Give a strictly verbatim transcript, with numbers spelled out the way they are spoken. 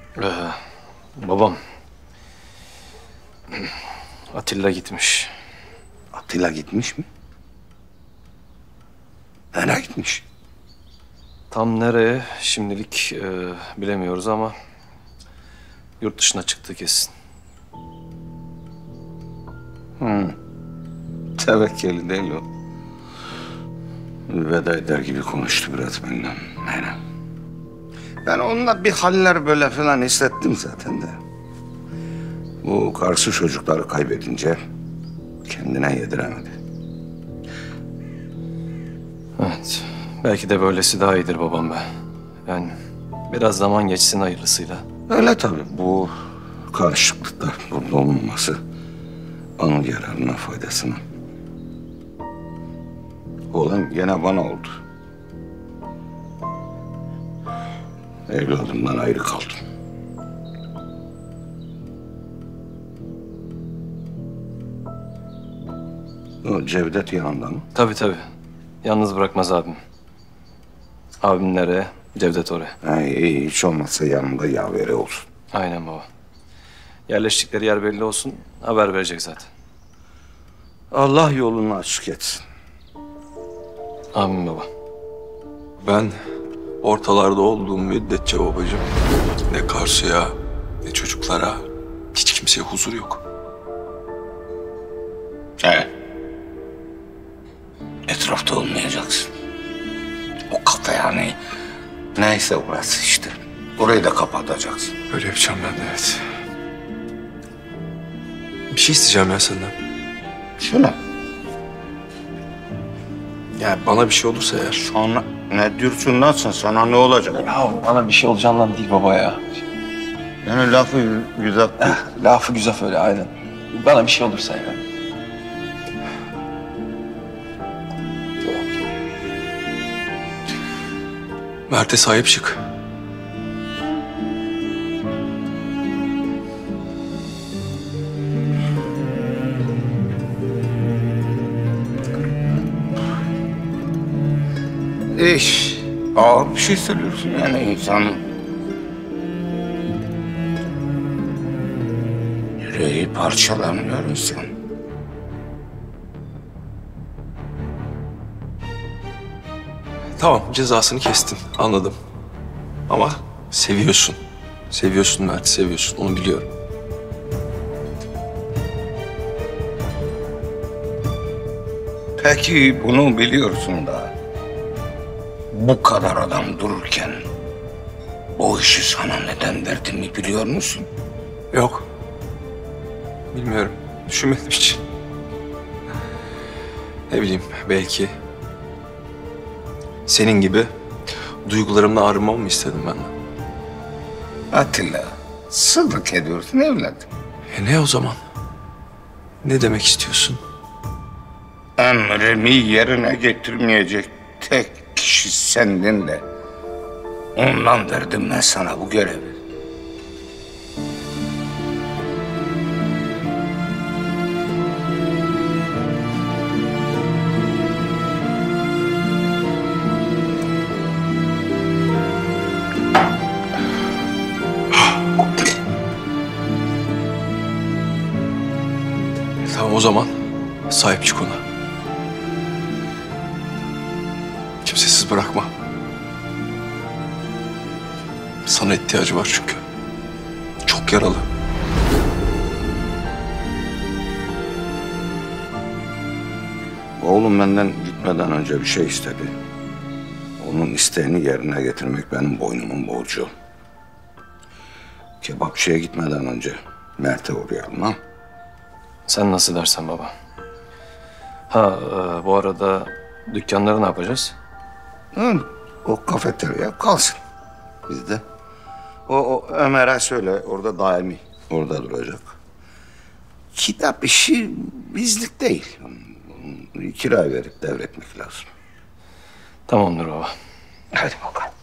Ee, babam Atilla gitmiş. Atilla gitmiş mi? Nereye gitmiş? Tam nereye şimdilik e, bilemiyoruz ama yurt dışına çıktı kesin. Hı. Tevekkeli değil o. Veda eder gibi konuştu biraz benimle. Aynen. Ben onunla bir haller böyle falan hissettim zaten de. Bu karşı çocukları kaybedince kendine yediremedi. Evet. Belki de böylesi daha iyidir babam be. Yani biraz zaman geçsin hayırlısıyla. Öyle tabii, bu karışıklıklar burada olmaması onun yararına, faydasına. Oğlum gene bana oldu. Evladımdan ayrı kaldım. O Cevdet yanında mı? Tabii tabii. Yalnız bırakmaz abim. Abim nereye? Cevdet oraya. Ha, iyi, hiç olmazsa yanında yaveri olsun. Aynen baba. Yerleştikleri yer belli olsun. Haber verecek zaten. Allah yolunu açık etsin. Amin baba. Ben ortalarda olduğum müddetçe babacığım ne Karsu'ya ne çocuklara hiç kimseye huzur yok. Evet. Etrafta olmayacaksın. O kafe yani neyse orası işte. Orayı da kapatacaksın. Öyle yapacağım ben de, evet. Bir şey isteyeceğim ya senden. Şöyle. Yani bana bir şey olursa eğer. Sonra ne diyorsun lan sen? Sana ne olacak? Ya bana bir şey olacağından değil baba ya. Yani lafı güzel. Lafı güzel öyle, aynen. Bana bir şey olursa ya. Mert'e sahip çık. İş. Ağır bir şey söylüyorsun yani insan. Yüreği parçalanıyor insan. Tamam, cezasını kestin, anladım. Ama seviyorsun. Seviyorsun Mert'i, seviyorsun. Onu biliyorum. Peki bunu biliyorsun da bu kadar adam dururken o işi sana neden verdiğimi biliyor musun? Yok. Bilmiyorum. Düşünmedim hiç. Ne bileyim, belki senin gibi duygularımla arınmamı mı istedim ben de? Atilla, sırlık ediyorsun evladım. E ne o zaman? Ne demek istiyorsun? Emrimi yerine getirmeyecek tek kişi sendin de. Ondan verdim ben sana bu görevi. Tamam o zaman sahip çık ona. Kimsesiz bırakma. Sana ihtiyacı var çünkü. Çok yaralı. Oğlum benden gitmeden önce bir şey istedi. Onun isteğini yerine getirmek benim boynumun borcu. Kebapçıya gitmeden önce Mert'e uğrayalım ha. Sen nasıl dersen baba. Ha e, bu arada dükkanları ne yapacağız? Hı, o kafeterya kalsın bizde. O, o Ömer'e söyle orada daimi orada duracak. Kitap işi bizlik değil. Kira verip devretmek lazım. Tamamdır baba. Hadi bakalım.